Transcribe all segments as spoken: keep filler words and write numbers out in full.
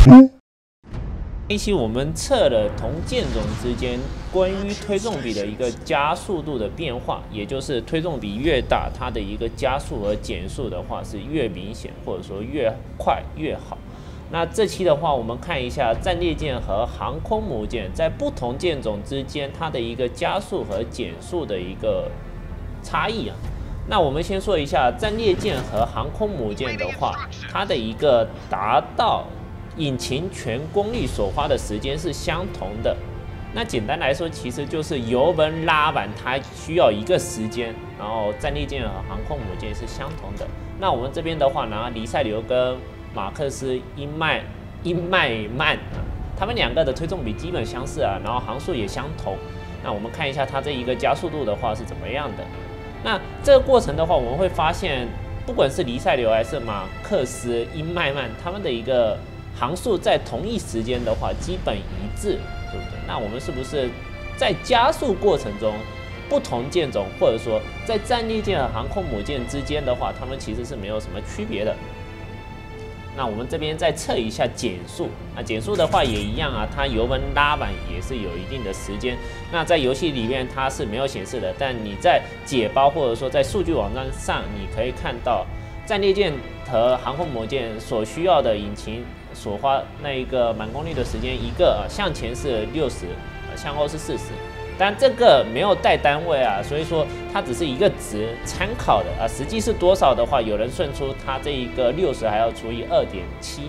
这一期我们测了同剑种之间关于推重比的一个加速度的变化，也就是推重比越大，它的一个加速和减速的话是越明显，或者说越快越好。那这期的话，我们看一下战列舰和航空母舰在不同舰种之间它的一个加速和减速的一个差异啊。那我们先说一下战列舰和航空母舰的话，它的一个达到引擎全功率所花的时间是相同的。那简单来说，其实就是油门拉完它需要一个时间，然后战列舰和航空母舰是相同的。那我们这边的话，拿黎塞留跟马克思英迈英迈曼啊，他们两个的推重比基本相似啊，然后航速也相同。那我们看一下它这一个加速度的话是怎么样的。那这个过程的话，我们会发现，不管是黎塞留还是马克思英迈曼，他们的一个航速在同一时间的话，基本一致，对不对？那我们是不是在加速过程中，不同舰种或者说在战列舰和航空母舰之间的话，它们其实是没有什么区别的？那我们这边再测一下减速，那减速的话也一样啊，它油门拉完也是有一定的时间。那在游戏里面它是没有显示的，但你在解包或者说在数据网站上，你可以看到战列舰和航空母舰所需要的引擎所花那一个满功率的时间，一个向前是六十，向后是四十。但这个没有带单位啊，所以说它只是一个值参考的啊，实际是多少的话，有人算出它这一个六十还要除以 二点七。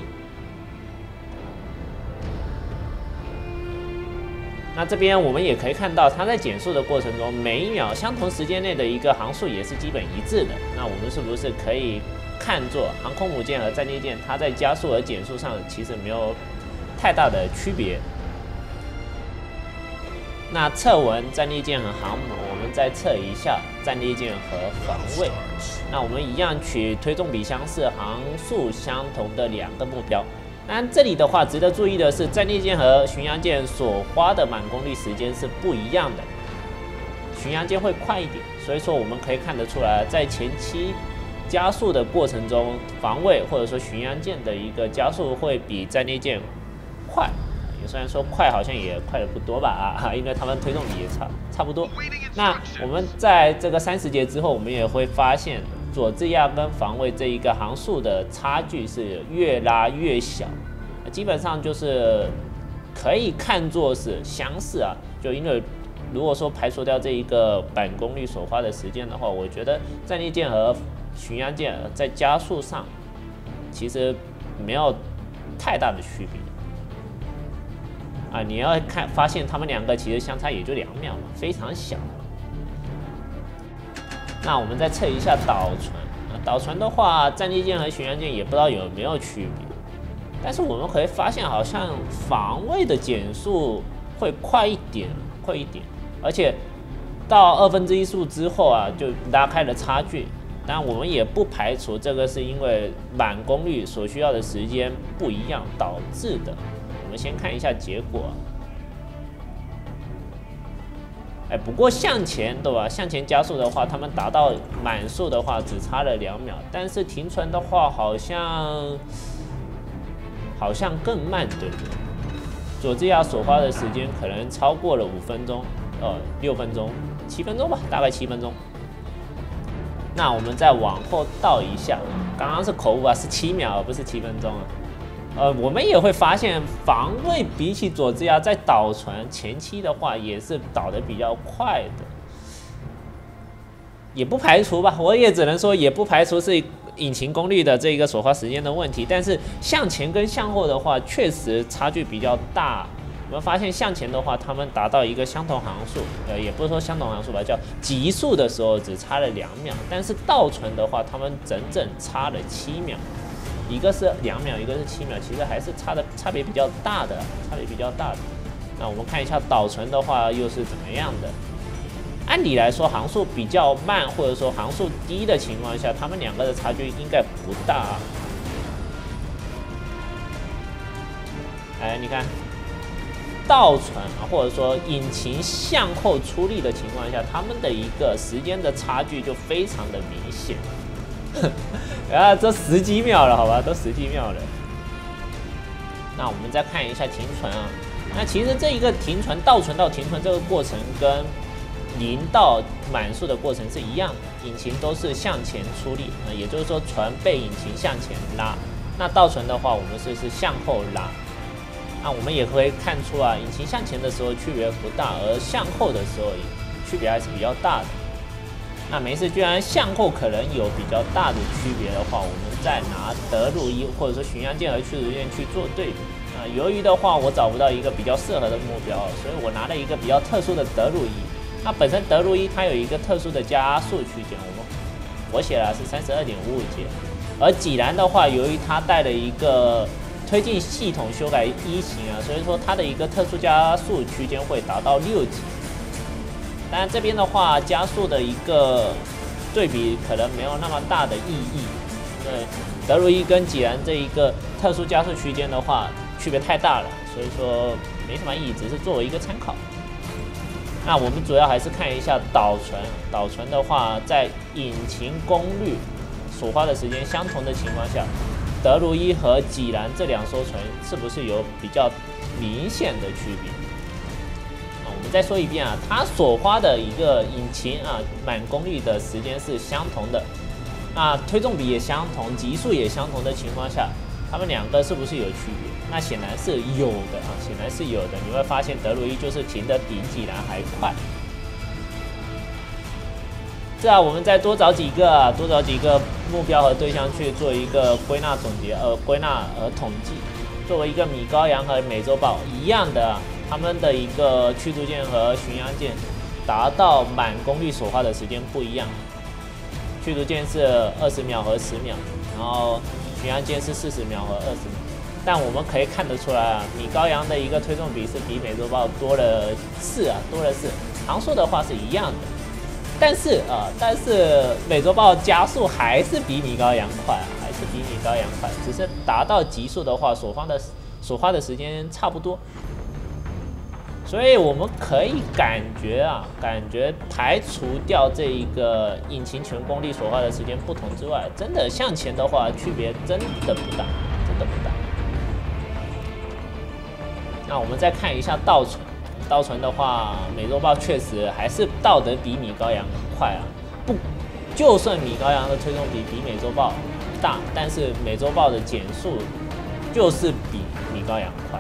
那这边我们也可以看到，它在减速的过程中，每一秒相同时间内的一个航速也是基本一致的。那我们是不是可以看作航空母舰和战列舰，它在加速和减速上其实没有太大的区别？那测完战列舰和航母，我们再测一下战列舰和防卫。那我们一样取推重比相似、航速相同的两个目标。那这里的话，值得注意的是，战列舰和巡洋舰所花的满功率时间是不一样的。巡洋舰会快一点，所以说我们可以看得出来，在前期加速的过程中，防卫或者说巡洋舰的一个加速会比战列舰快。虽然说快，好像也快的不多吧啊，因为他们推重比也差差不多。那我们在这个三十节之后，我们也会发现佐治亚跟防卫这一个航速的差距是越拉越小，基本上就是可以看作是相似啊。就因为如果说排除掉这一个满功率所花的时间的话，我觉得战列舰和巡洋舰在加速上其实没有太大的区别。啊，你要看发现他们两个其实相差也就两秒嘛，非常小。那我们再测一下导船，啊，导船的话，战列舰和巡洋舰也不知道有没有区别，但是我们可以发现好像防卫的减速会快一点，快一点，而且到二分之一速之后啊，就拉开了差距。但我们也不排除这个是因为满功率所需要的时间不一样导致的。我们先看一下结果，哎，不过向前对吧？向前加速的话，他们达到满速的话只差了两秒，但是停船的话好像好像更慢，对不对？佐治亚所花的时间可能超过了五分钟，呃，六分钟、七分钟吧，大概七分钟。那我们再往后倒一下，刚刚是口误啊，是七秒，而不是七分钟啊。呃，我们也会发现，防卫比起佐治亚在导船前期的话，也是导得比较快的，也不排除吧。我也只能说，也不排除是引擎功率的这个所花时间的问题。但是向前跟向后的话，确实差距比较大。我们发现向前的话，他们达到一个相同航速，呃，也不是说相同航速吧，叫极速的时候只差了两秒，但是倒船的话，他们整整差了七秒。一个是两秒，一个是七秒，其实还是差的差别比较大的，差别比较大的。那我们看一下导船的话又是怎么样的？按理来说，航速比较慢或者说航速低的情况下，他们两个的差距应该不大啊。哎，你看，倒船啊，或者说引擎向后出力的情况下，他们的一个时间的差距就非常的明显。啊，这十几秒了，好吧，都十几秒了。 那我们再看一下停存啊，那其实这一个停存倒存到停存这个过程跟零到满速的过程是一样的，引擎都是向前出力，呃，也就是说船被引擎向前拉。那倒存的话，我们是是向后拉。那我们也可以看出啊，引擎向前的时候区别不大，而向后的时候区别还是比较大的。那没事，居然向后可能有比较大的区别的话，我们再拿德鲁伊或者说巡洋舰和驱逐舰去做对比。啊，由于的话我找不到一个比较适合的目标，所以我拿了一个比较特殊的德鲁伊。那本身德鲁伊它有一个特殊的加速区间，我们我写了是三十二点五五节，而济南的话，由于它带了一个推进系统修改一型啊，所以说它的一个特殊加速区间会达到六级。当然这边的话，加速的一个对比可能没有那么大的意义。对，德鲁伊跟济南这一个特殊加速区间的话，区别太大了，所以说没什么意义，只是作为一个参考。那我们主要还是看一下导存，导存的话，在引擎功率所花的时间相同的情况下，德鲁伊和济南这两艘船是不是有比较明显的区别？啊，我们再说一遍啊，它所花的一个引擎啊满功率的时间是相同的，那推重比也相同，极速也相同的情况下，它们两个是不是有区别？那显然是有的啊，显然是有的。你会发现德鲁伊就是停得比济南还快。这啊，我们再多找几个，多找几个目标和对象去做一个归纳总结，呃，归纳和统计。作为一个米高扬和美洲豹一样的，他们的一个驱逐舰和巡洋舰达到满功率所花的时间不一样。驱逐舰是二十秒和十秒，然后巡洋舰是四十秒和二十秒。但我们可以看得出来啊，米高扬的一个推重比是比美洲豹多了四啊，多了四。航速的话是一样的，但是啊、呃，但是美洲豹加速还是比米高扬快，还是比米高扬快，只是达到极速的话，所花的所花的时间差不多。所以我们可以感觉啊，感觉排除掉这一个引擎全功率所花的时间不同之外，真的向前的话区别真的不大，真的不大。那我们再看一下倒存，倒存的话，美洲豹确实还是倒得比米高扬快啊。不，就算米高扬的推重比比美洲豹大，但是美洲豹的减速就是比米高扬快。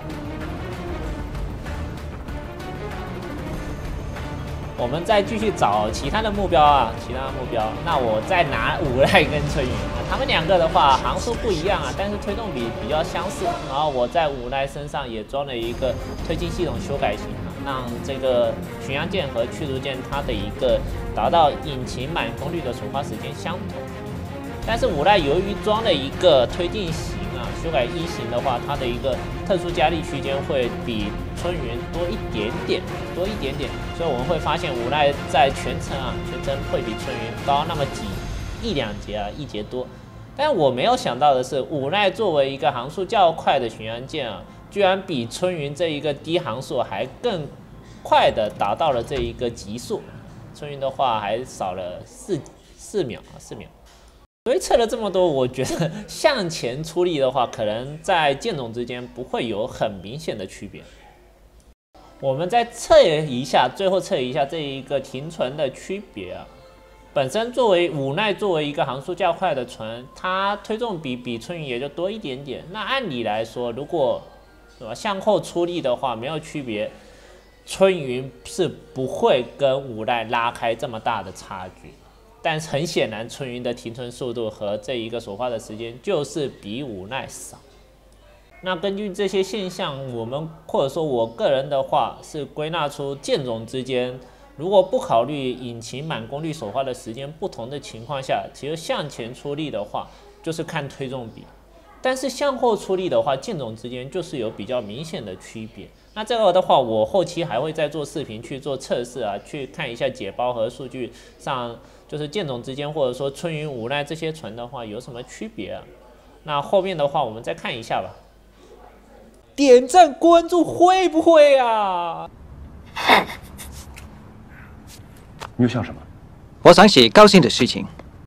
我们再继续找其他的目标啊，其他的目标。那我再拿五赖跟春云，他们两个的话航速不一样啊，但是推动比比较相似。然后我在五赖身上也装了一个推进系统修改型，让这个巡洋舰和驱逐舰它的一个达到引擎满功率的所花时间相同。但是五赖由于装了一个推进型啊，修改一型的话，它的一个特殊加力区间会比春云多一点点，多一点点。所以我们会发现五赖在全程啊，全程会比春云高那么几一两节啊，一节多。但我没有想到的是，五赖作为一个航速较快的巡洋舰啊，居然比春云这一个低航速还更快的达到了这一个极速。春云的话还少了四四秒啊，四秒。所以测了这么多，我觉得向前出力的话，可能在舰种之间不会有很明显的区别。我们再测一下，最后测一下这一个停存的区别啊。本身作为五奈作为一个航速较快的船，它推重比比春云也就多一点点。那按理来说，如果是吧向后出力的话，没有区别，春云是不会跟五奈拉开这么大的差距。但很显然，春云的停存速度和这一个所花的时间就是比五奈少。那根据这些现象，我们或者说我个人的话是归纳出舰种之间，如果不考虑引擎满功率所花的时间不同的情况下，其实向前出力的话就是看推重比，但是向后出力的话，舰种之间就是有比较明显的区别。那这个的话，我后期还会再做视频去做测试啊，去看一下解包和数据上，就是舰种之间或者说春云、五奈这些船的话有什么区别啊？那后面的话我们再看一下吧。点赞关注会不会啊？ 你又想什么？ 我想写高兴的事情。